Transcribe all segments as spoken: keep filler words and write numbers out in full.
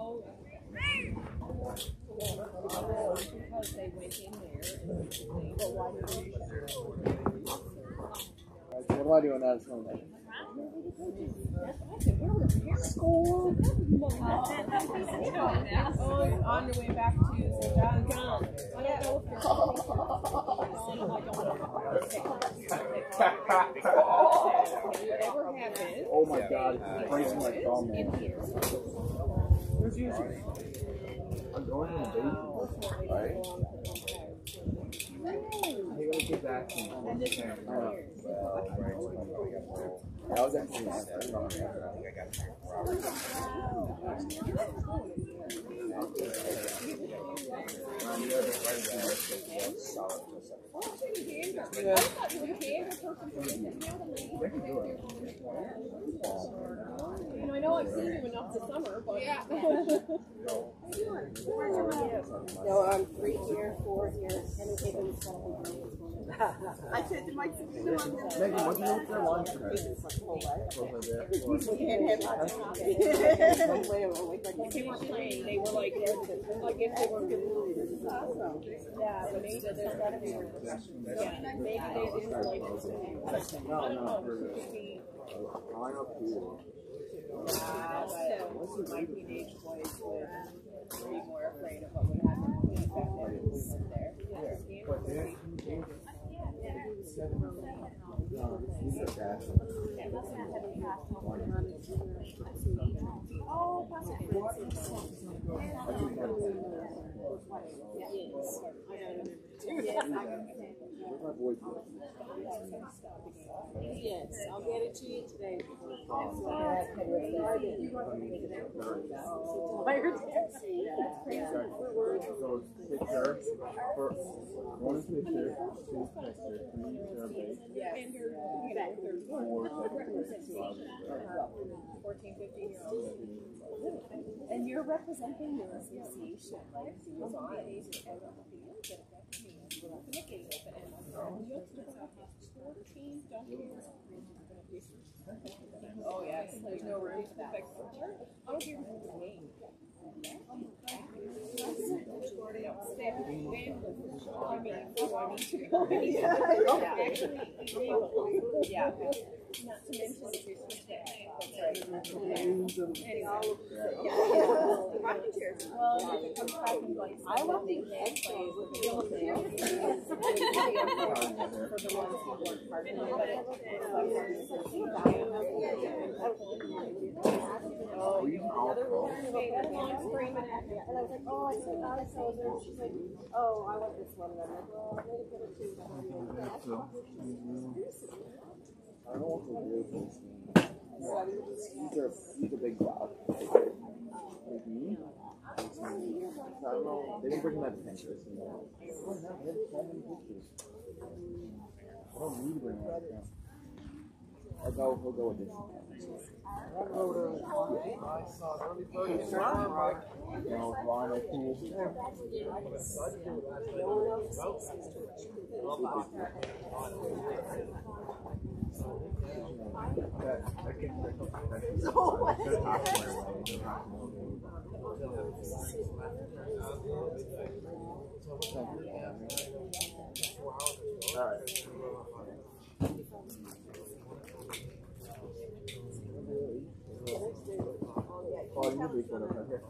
Because they went in there. But why did they? What do I do on that Sunday? School. Oh, on your way back to Saint John's. I don't know if you're Oh my God, it's breaking my thumb, man. Where's usually? I'm going in the basement, right? Hey, go get back to me. That was actually nice. You know, I know I've seen you enough this summer, but yeah. No, I'm three here, four here, and Higgins. I said to my sister, Megan, what do you want for lunch tonight? we can't have lunch. They were playing, they were like, like if they were good. Yeah, but maybe there's gotta be, yeah, maybe they didn't like it. No, no, I'm up here. Yeah, but my teenage boys would be more afraid of what would happen when we got there. But then, Oh, possibly. Yes, I'll get it to you today. So picture, for one picture, two picture, three survey, four fourteen, fifteen year olds. And you're representing your association. Oh yes, there's no room for that. I don't even know the name. Yeah. Not to mention the well, if it comes back and like, I love the head plays with the wheelchair for the ones who work part time. Oh, you another one screaming at me. And I was like, oh, I said not a soldier. She's like, oh, I want this one. And I'm like, well, I'm going to get it too. I don't want the real things. These are, these are big dogs. Like me? I don't know. They didn't bring that picture. I don't have so many pictures. I don't need to bring that picture. I'll go, we'll go with this. No, Ron, I can't. All right. Oh, you big one over here.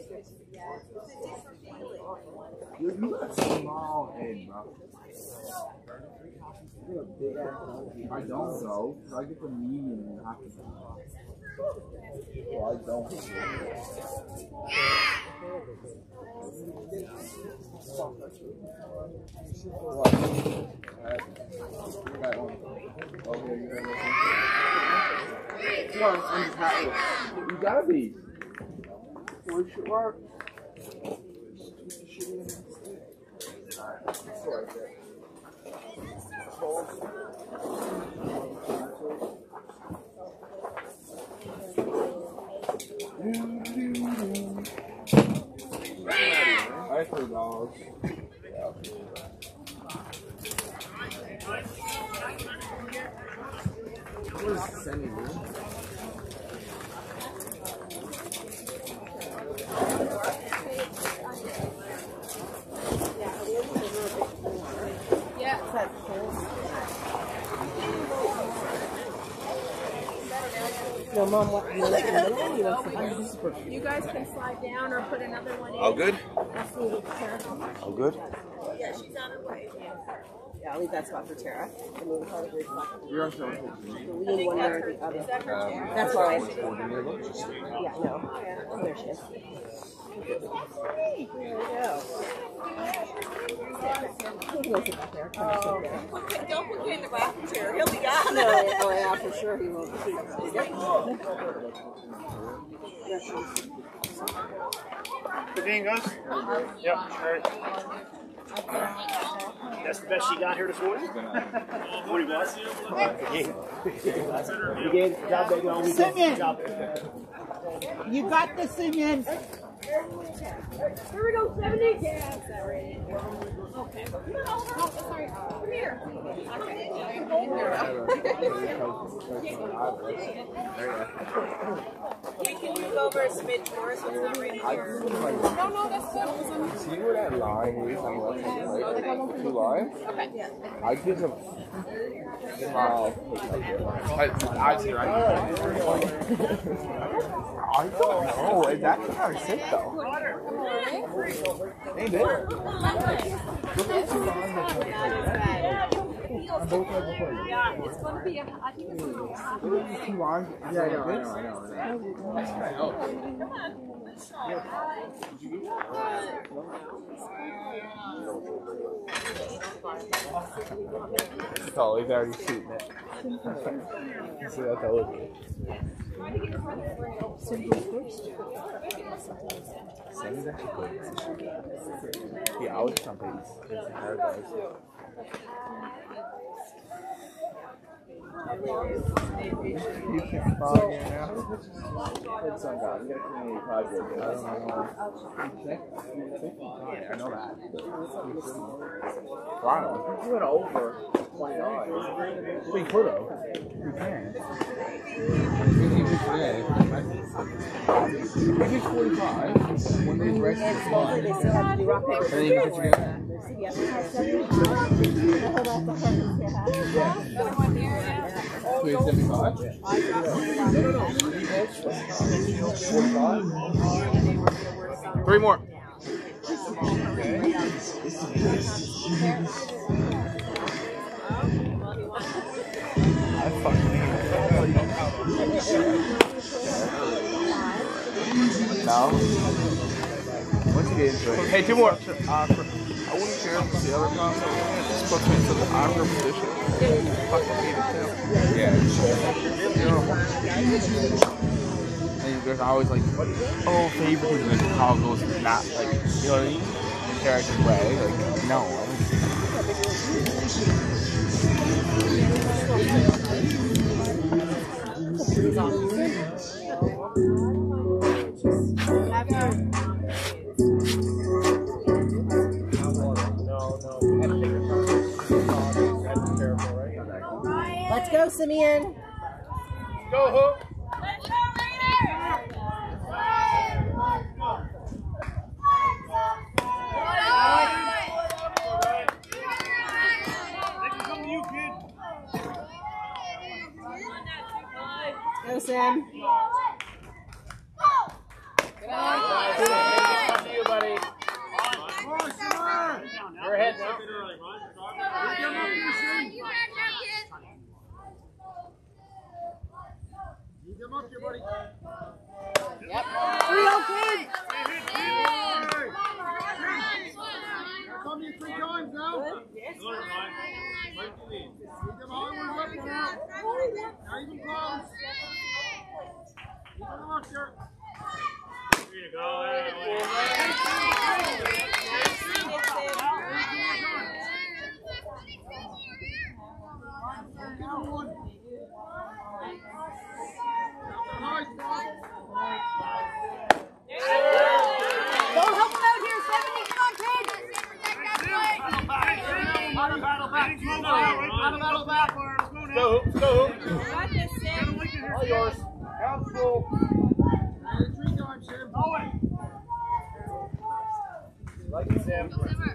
You, you got a small head, bro. You got a big ass head. I don't though. So I get the medium and half the time. Well, I don't. What? Alright. You got one. Oh, here, you got one. Come on, I'm just happy. You gotta be. Where should work? Alright, that's right there. I for dogs. Yeah. What is sending me? I'm on what? You You guys can slide down or put another one in. All good? Absolutely, Tara. All good? Yeah, she's on her way. Yeah, I'll leave that spot for Tara. And we'll probably spot for You're on show. the lean one or the other. That's why. Yeah, no. Oh, there she is. There we go. Oh. Don't put him in the rocking chair. He'll be gone. No, oh yeah, for sure he won't. Good evening, guys. Yep, all right. That's the best she got here this morning. What do you guys? You gave the job they all weekend. Simeon. Job. You got the Simeon. Here we go, seventy. Yeah, is that right? Okay. No, sorry. Come here. Can you move over a smidge more so it's not right here? No, no, that's good. See where that line is on the left hand side? Like, two lines? Okay. Yeah. I give them. Uh, I, I see right I don't know. That's kind of sick though. Ain't it? Look at two lines. I'm both right before you. Yeah, it's going to be, a, I think it's going to be a hot Look at these two lines. Yeah, I know, I know, I know. That's kind of help. Oh, he's already shooting it. See, that's all it is. Sam is actually good. Yeah, I was jumping. It's paradise. You can't follow me now. It's on God. We got a community project. I don't know. I know that. Toronto. We went over twenty dollars. We could have. We can. We can do today. We did forty-five. When they rest, it's fine. And then you can put together. Three seventy-five. Three more. I fucking hate it. No. Once you get into it. Hey, two more. Uh, for, I wouldn't care if the other console just puts me into the awkward position. Fucking hate it too. Yeah. And there's always like, oh, favoritism and how it goes not like, you know what I mean? In character way. Like, no. Let's go, Simeon. Go, Hook. Let's go, Raiders! They can come to you, kid. Go, Sam. Good on. Come to you, buddy. You're ahead now. You come up here, buddy. Yep. Three oh kids. Come to you three times now. Yes. You come on, we're up now. Now you can close. You come up here. There you go. Don't help him out here, seventy. Come on, kids. Out of battle back. Out of battle back. Go, go. Got this, Sam. All yours. Council. Three times, Sam. Owen. Like it, Sam. Go, Sam.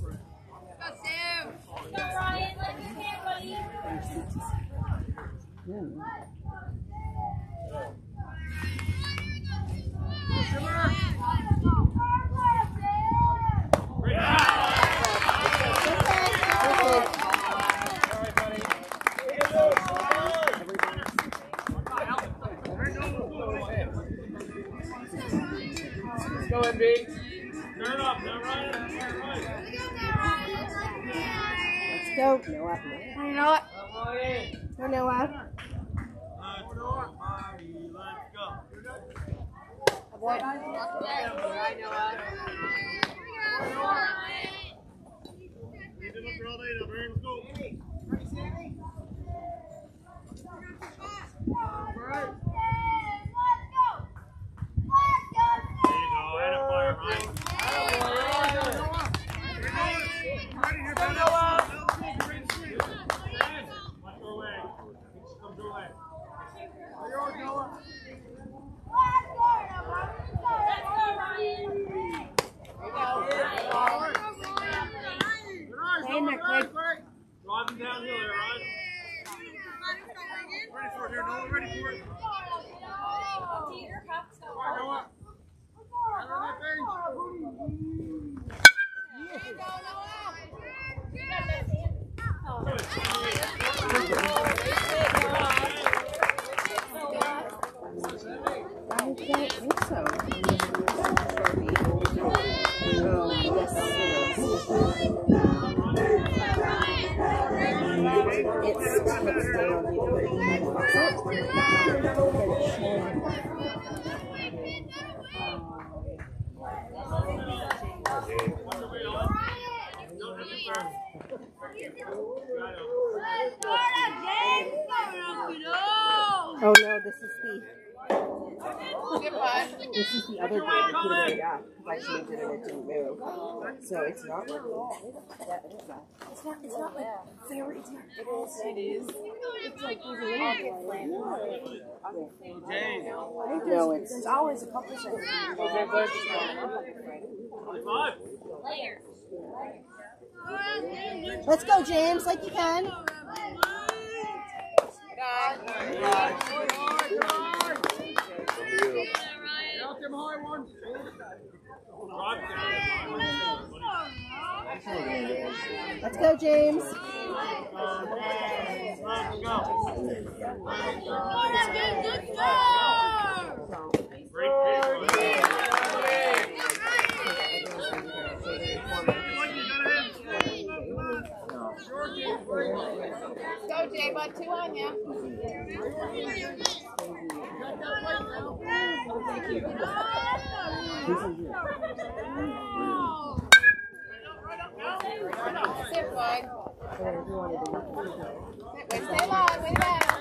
Go, Ryan. Let me hear, buddy. Go, M B. Turn up, now right. Let's go. Noah. You know what? Go, Noah. Let's go. Boy. Right, Noah. Keep it up, girl, later. Let's go. Ready, Sammy? All right. There you go. Add a fire, Ryan. Ready here, Ben. Ready to shoot. Watch your way. Comes your way. Are yours, Noah? Hey, Nick, Nick. Driving downhill there, Ryan. Ready for it here, Noah. Ready for it. Come on, Noah. Right on that bench. I don't think so. Oh, yes, it is. It's tips down. Oh no, this is the this is the other game that put it up. I changed it and it didn't move. So it's not working. Yeah, it is not. It's not it's not like very it's not it is it is. It's like using any no, it's There's always a couple seconds. let's go, James, like you can. Out them high ones. Let's go, James. Go, Jay, bud. Two on ya. Sit, bud. Stay long. Way down.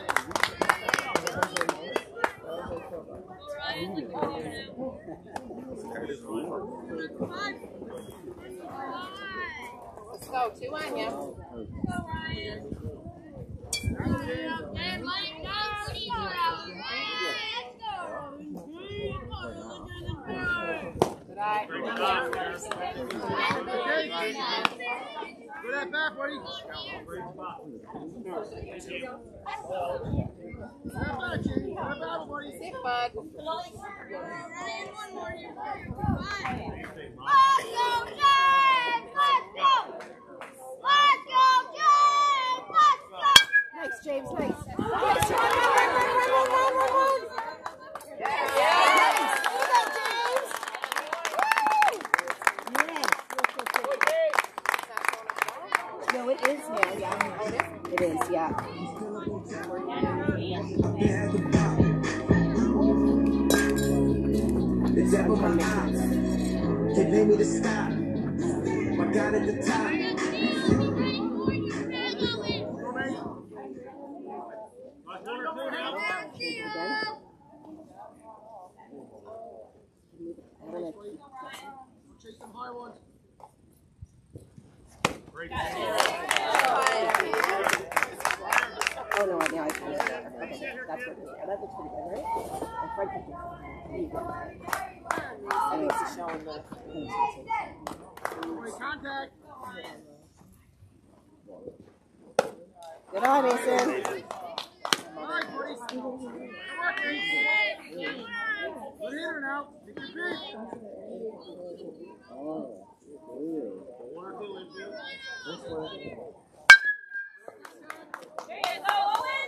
Let's go. Two on ya. Good eye. Good at bat, buddy. Good at Jay. Good at battle, buddy. Sit, bud. Nice, James, nice. Nice. Run, run, run, run, run, run, run. Yes. Look at James. Woo. Yes. No, it is now, yeah. It is, yeah. It's ever my eyes. They pay me to stop. My God at the top. Chase them high ones. Oh no, now I see it. Okay, that's what it is. That looks pretty good, right? The front picture. I mean, it's showing the. Contact. Good eye, Mason. All right, buddy. Good work, Mason. Good hitter now. Take your pick. Oh, One or two infield. this way. There you go, Owen.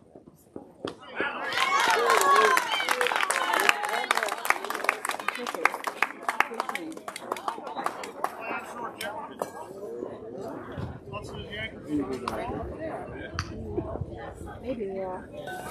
Maybe, yeah.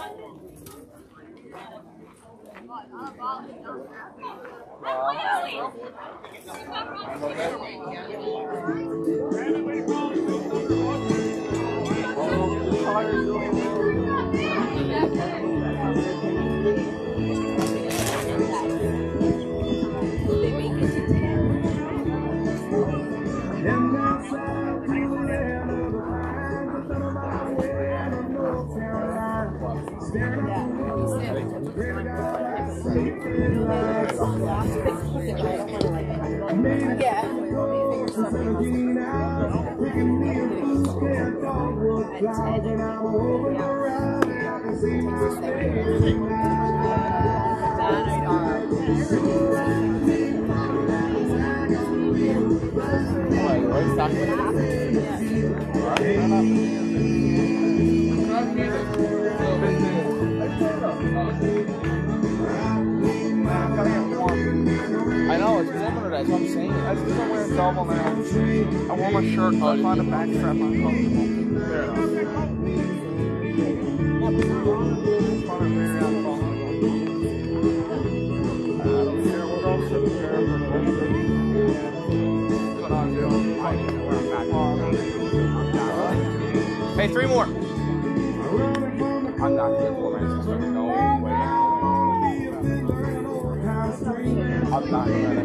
I know, it's similar, that's what I'm saying. I just don't wear a double now. I wore my shirt, so I find a back strap uncomfortable. Fair enough. I don't care, we're all sitting there for the whole thing. But I'm doing, I need to wear a back. Hey, three more. I'm not here for my sister, no way. I'm not going to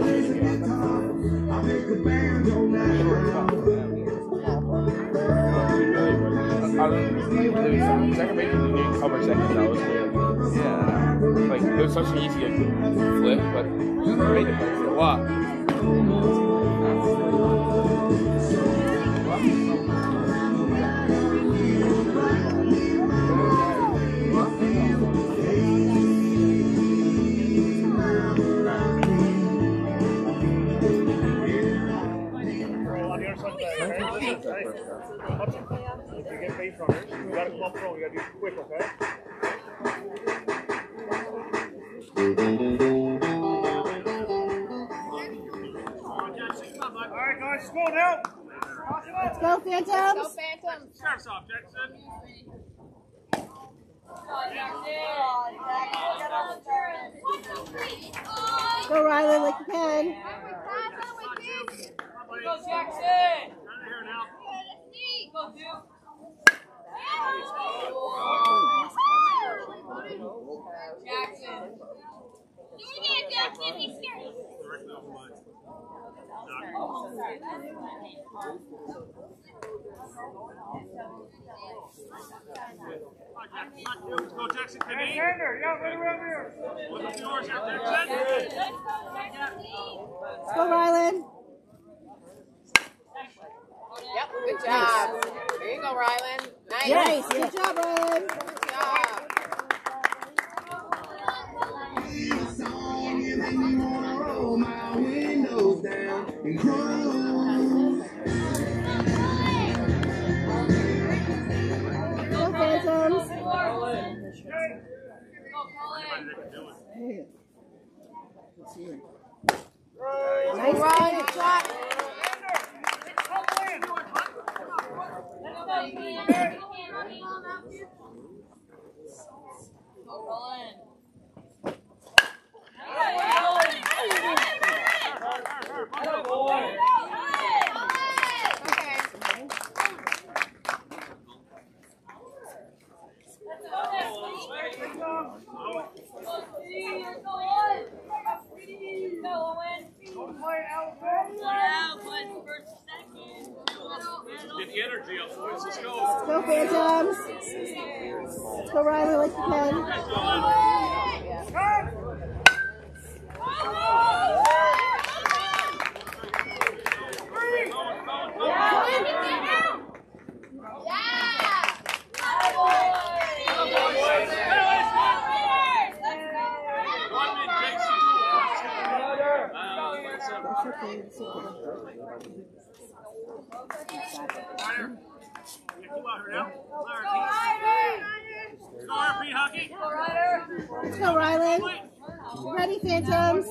second base, you didn't cover second, that was weird. Yeah. Like, it was such an easy flip, but it made it play for a while. If you get base runners, you gotta come up front, you gotta do it quick, okay? Alright guys, let's go now! Let's go, Phantoms! Go, Phantoms! Starts off, Jackson. Go, Riley, like you can. Go, Jackson! Out of here now. Go, Duke! Jackson! Do it again, Jackson! He's scared! Let's go, Jackson. Hey, Sander, yeah, right around here. What's the yours here, Jackson? Let's go, Rylan. Yep, good job. There you go, Rylan. Nice. Nice. Good job, Rylan. Good job. Roll my windows down and cry. Go, Phantoms. Nice run. Good shot. Get the energy up, boys. Let's go. Let's go, Phantoms. Let's go, Riley, like you can. One minute, Jason. Let's go, Rylan. Ready, Phantoms?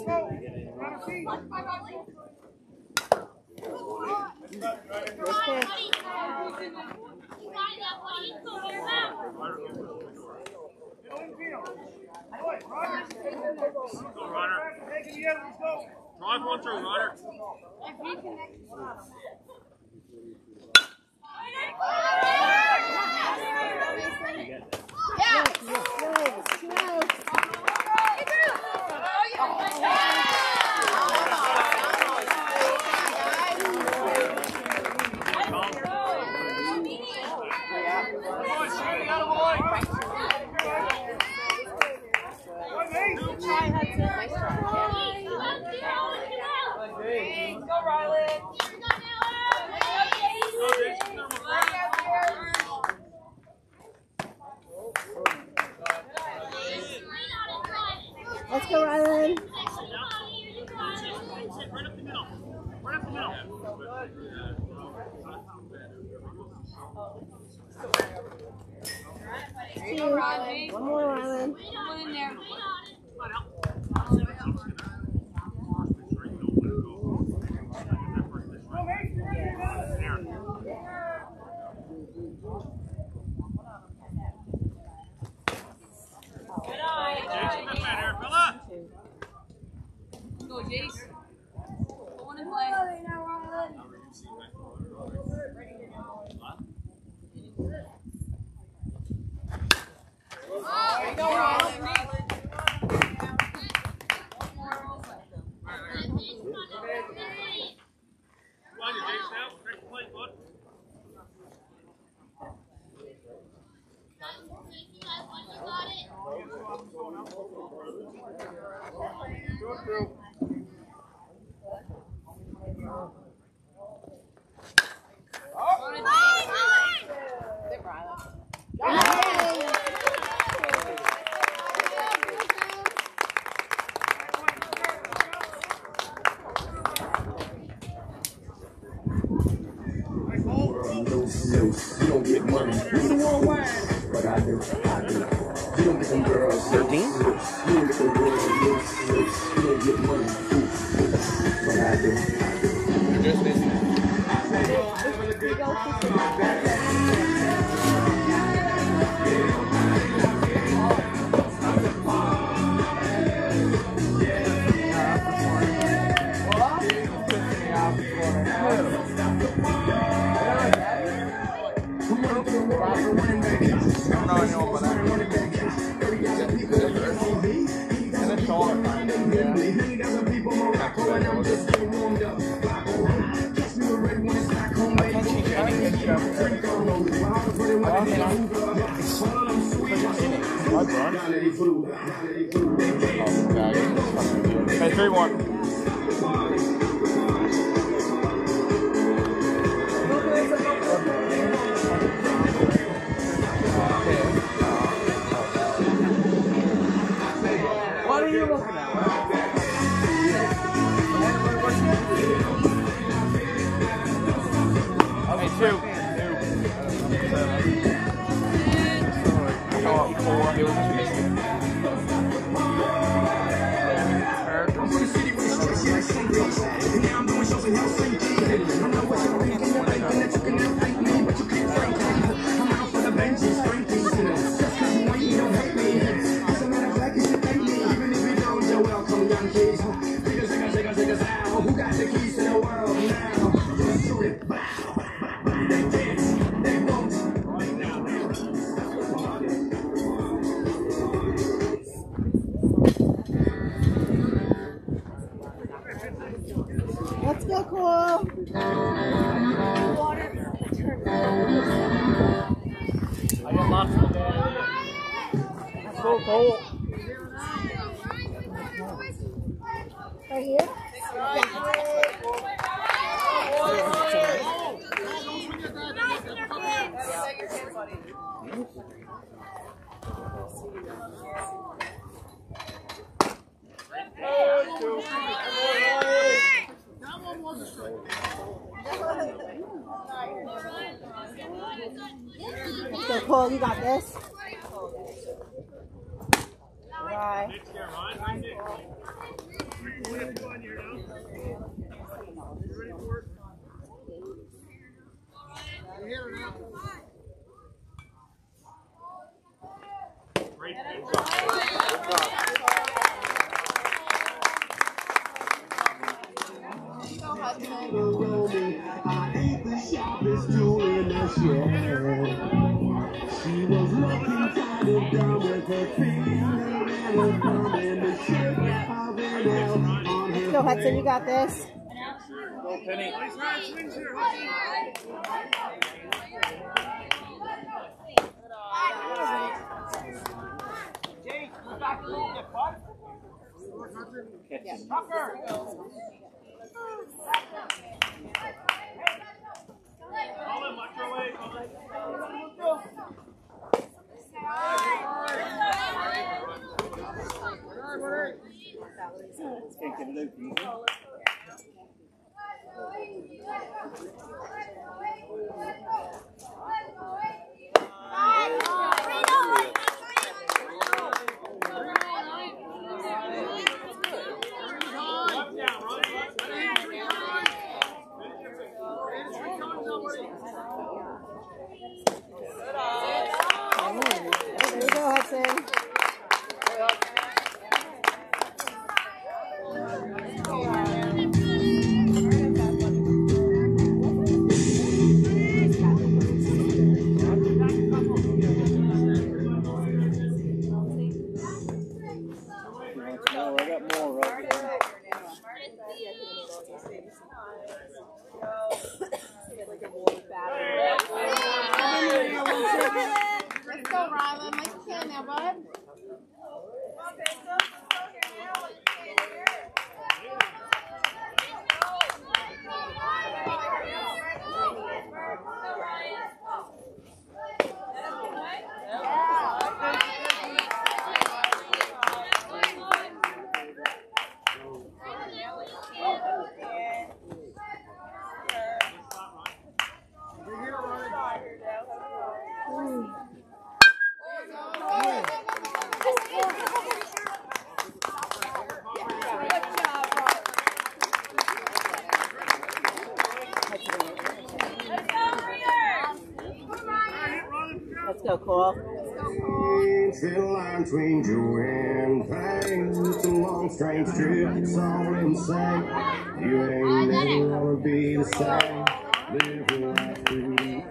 Drive one through, Ryder. Let's go, Rylan. Right up the middle. Right up the middle. Two. One more, Rylan. One in there. Go, Jace. Put one in play. There you go, Ronald. You don't get money. But I do. I do. You don't get them girls. thirteen? You don't get them girls. You don't get money. But I do. I do. Just this. Hey, three one. What are you looking at? Hey, two. Let's go, Cole. I got lots of them. So cold. Right here. Cole, you got this. Bye. I ain't the sharpest tool in the shed. She was looking kind of dumb with her finger and her thumb in the shape of an L on her. Go, Hudson, you got this. Go, Penny. Can't get it open. There you go, Hudson. No, I got more right there. Let's go, Rylan. Nice kill now, bud. Let's go, Cole. Fiddle line between Joe and Pang. It's a long, strange trip. It's all insane. You ain't never gonna be the same. Live your life free.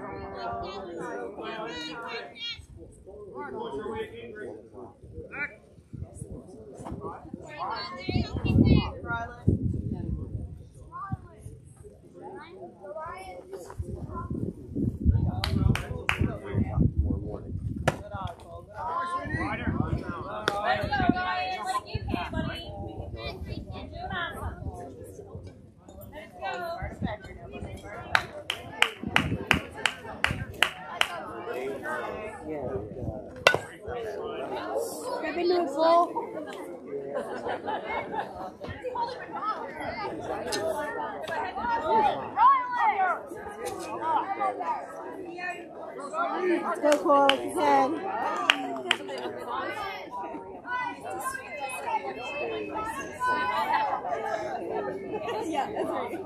Grab into a goal. Let's go, Cole, if you can. Yeah, that's right.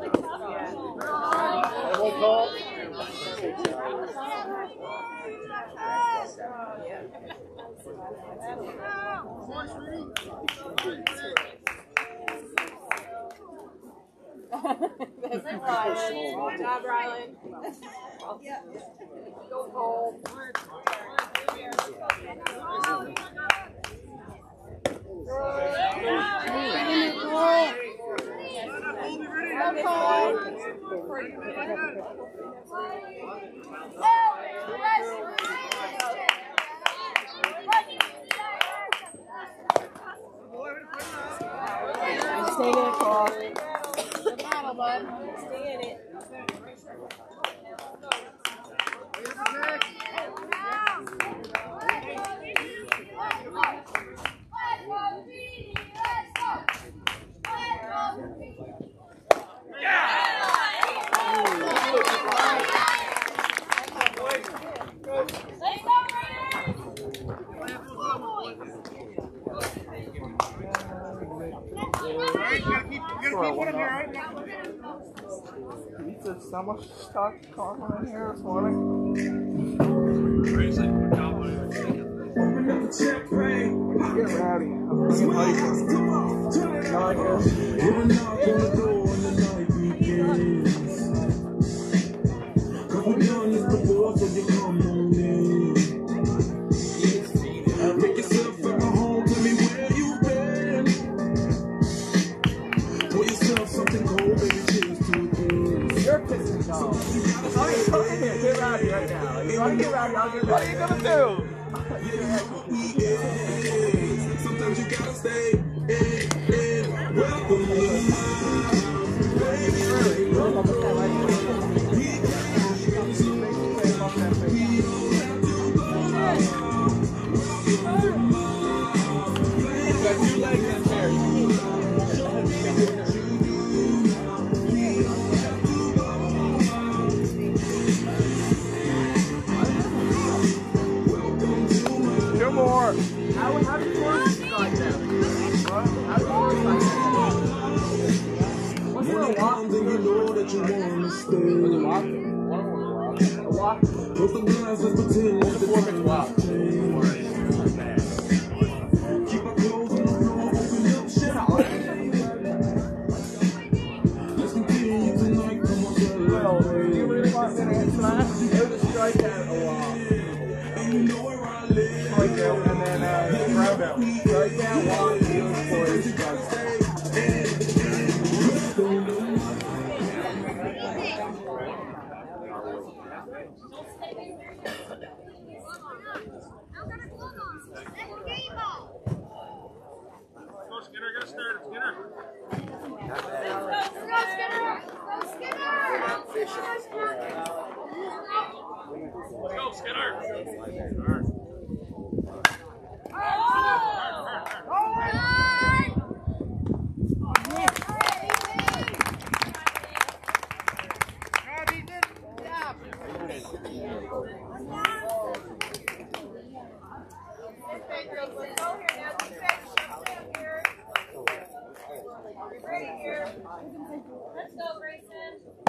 One call. Good job, Rylan. Go home. Stay in it, Cole. Good battle, bud. Stay in it. Let's go! for a while. He's just so much stuck caramel in here this morning. Open up the check, pray. Get rowdy. I'm bringing lights. I like this. Hear a knock on the door and the night begins. Cause we've done this before, so you come on in. Make yourself at home, tell me where you've been. Pour yourself something cold, baby, cheers to this. You're pissing me off. Oh, you're coming here. Get rowdy right now. If you want to get rowdy, I'll get rowdy. What are you going to do? Sometimes you gotta stay in, in. Welcome to baby. You like that hair. Two more. How, how do you work this guy down? What? How do you work like that? What's the walk? You know that you wanna stay. What's the walk? A walk? Close the glass, let's pretend that the time walk. Keep my clothes on the floor, open up shit. Let's continue tonight, come on, tell it. Well, do you really want me to answer that? It was a strikeout a walk. And you know where I live. Strikeout and then uh, ground out. Strikeout, walk, field, boys, strikeout. Go Skinner, get started, Skinner. Let's go, Skinner. Let's go, Grayson.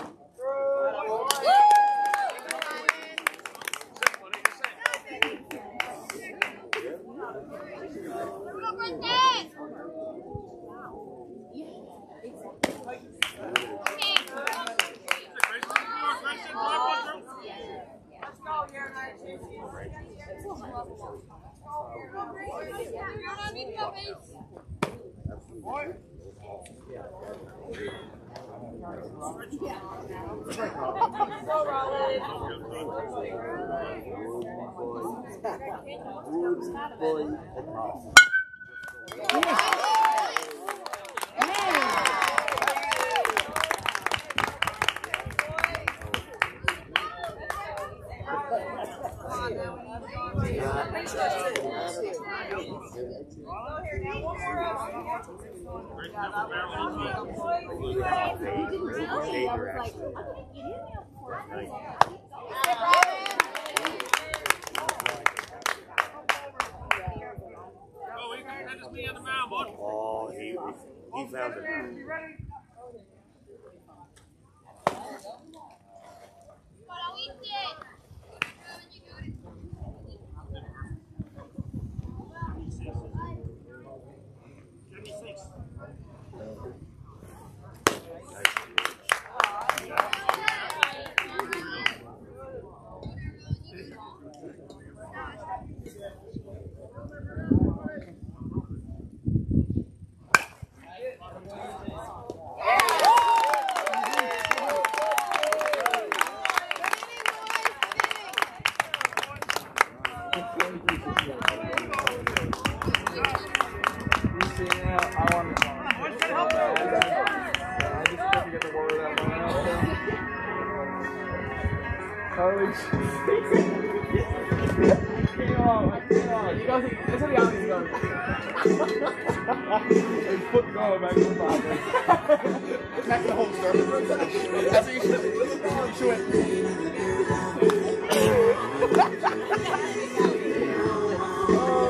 Oh, he, he found it.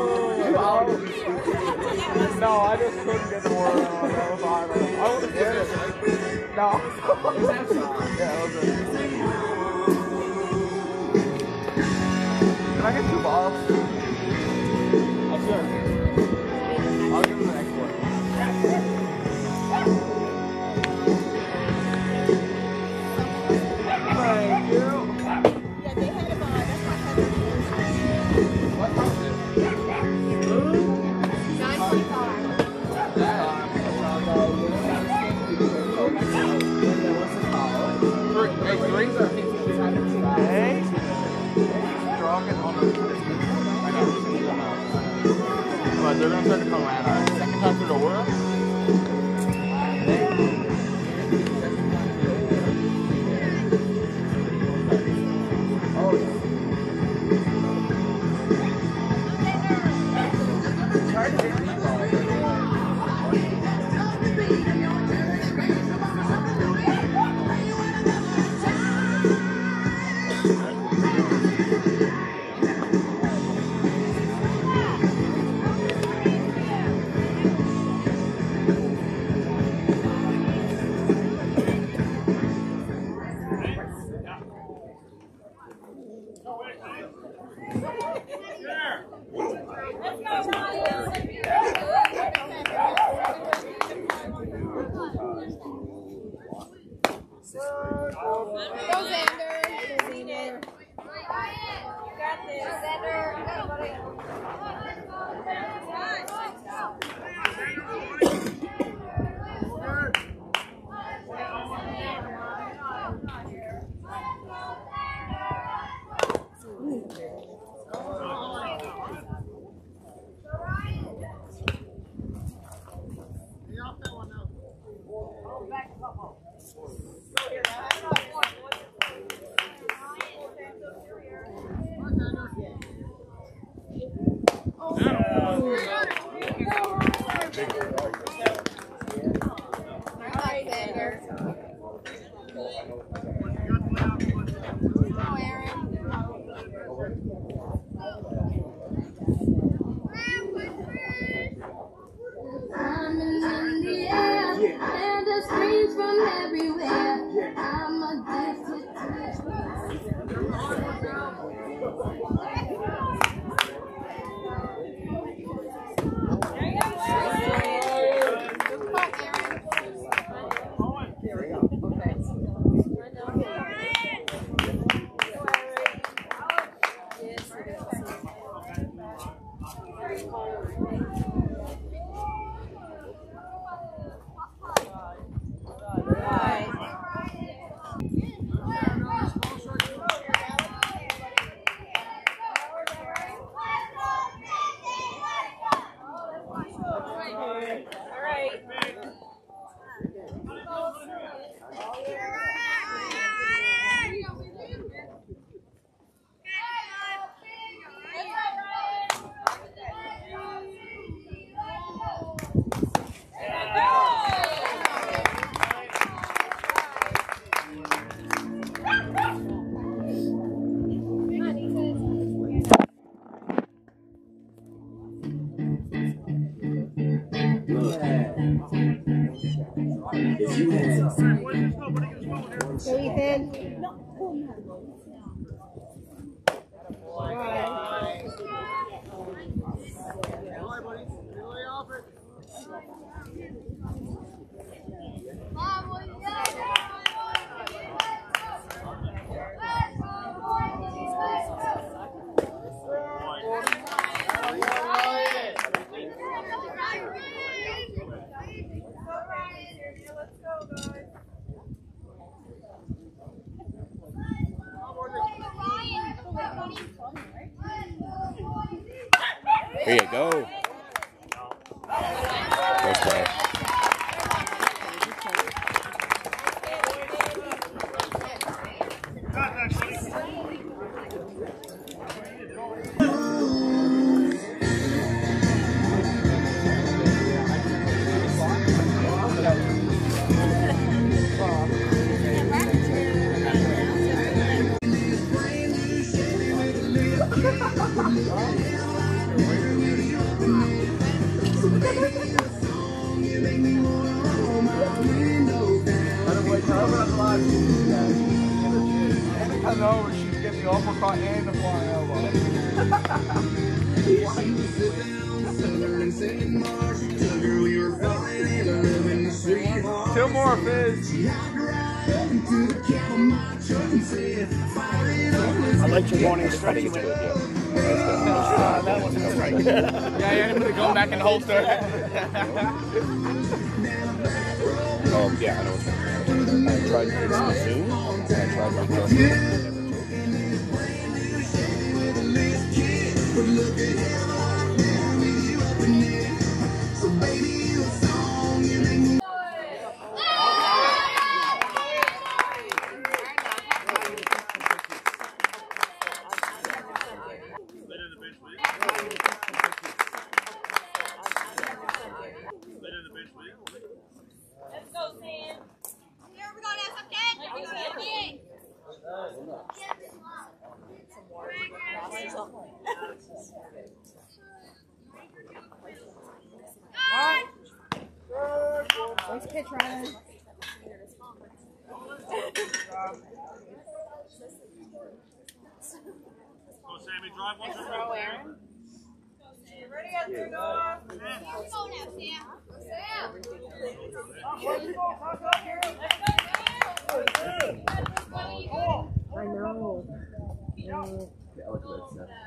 No, I just couldn't get the word on. I was I would have No. Yeah, it was a... Can I get two balls? I should. I'll give him the next one. Thank you. Yeah, they had him on. That's why I had him. What time is it? nine forty-five. Hey, threes are Hey? Drogging on the I know. But they're gonna try to come around. Second time through the world? Oh, yeah. It's hard to hit these balls. Go, Ethan. Here you go. Nice play. I know, she's getting the uppercut and the flying elbow. Two more, Fizz. I like your morning stretching with it. Uh, that wasn't right. Yeah, yeah, I'm gonna go back in the holster. Oh, yeah, I know what's right. I tried this soon. I tried my best. Let's go, Sam. Here we go, that's okay. Nice pitch, Ryan. Go, Sammy, drive one. Throw, Aaron. Ready up there, Noah. Here we go now, Sam. Sam. I know. Yeah, look at that.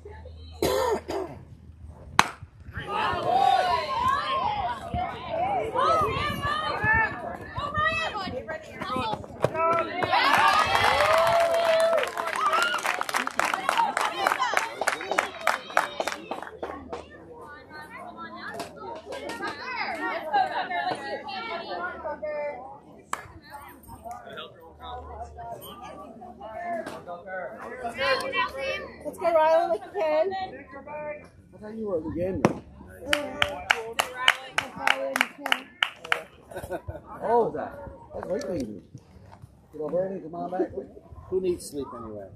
Let's go, Riley, like you can. I thought you were at the game. Oh, that. That's right, baby. Get over and come on back. Who needs sleep anyway?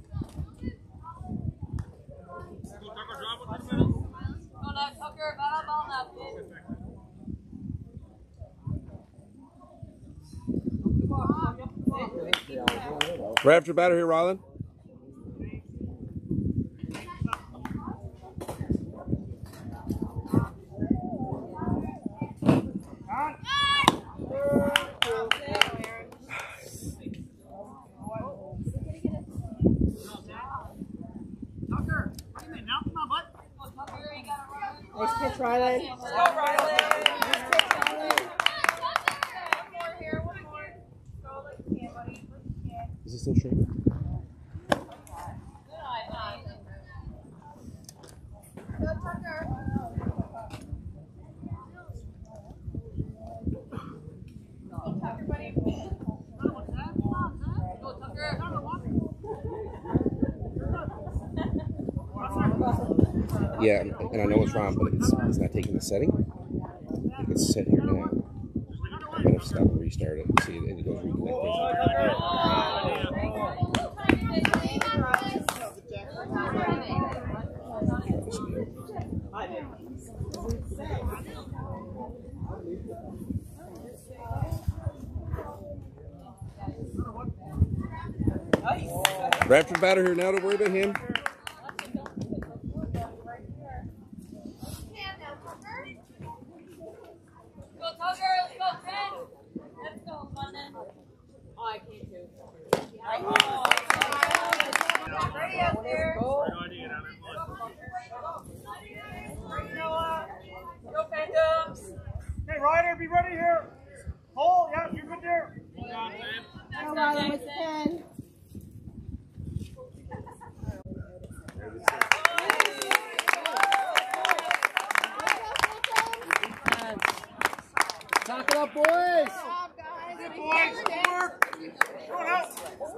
Right after batter here, Rylan. Nice pitch, Riley. Let's go, Riley. Nice pitch, Riley. One more here, one more. Go like you can, buddy. Like you can. Is it still straight? Good eye, eye. Go, Tucker. Go, Tucker, buddy. Go, Tucker. Yeah, and I know what's wrong, but it's, it's not taking the setting. It's set here now. I'm going to stop and restart it and see it, and it goes reconnect. Right after batter here now, don't worry about him. Hey, Ryder, be ready here. Hole, yeah, you're good there. Go, Riley, like you can. Knock it up, boys! Good boys, good work. Going out.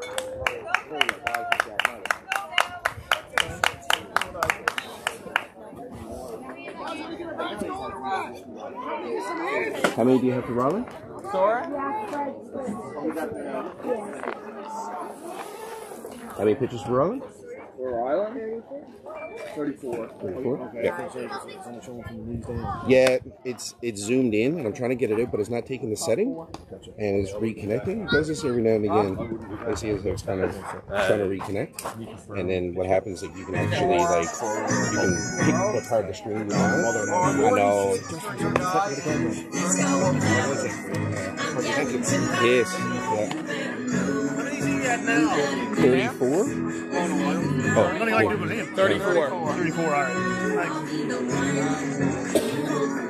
How many do you have to Rylan? Sora? How many pitches for Rylan? For Rylan? thirty-four. thirty-four? Okay. Yeah. It's only showing from the knees down. Yeah, it's it's zoomed in, and I'm trying to get it out, but it's not taking the setting, Gotcha. and it's reconnecting. It does this every now and again. I see as though it's kind of trying to reconnect, and then what happens is you can actually like you can pick what part of the screen you want. I know. Yes. Yeah. Thirty-four. I'm gonna like do with him. thirty-four. thirty-four, all right.